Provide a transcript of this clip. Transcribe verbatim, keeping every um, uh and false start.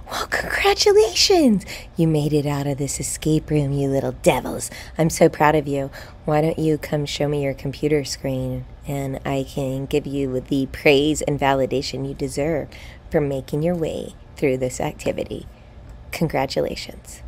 Well, congratulations! You made it out of this escape room, you little devils. I'm so proud of you. Why don't you come show me your computer screen and I can give you the praise and validation you deserve for making your way through this activity. Congratulations.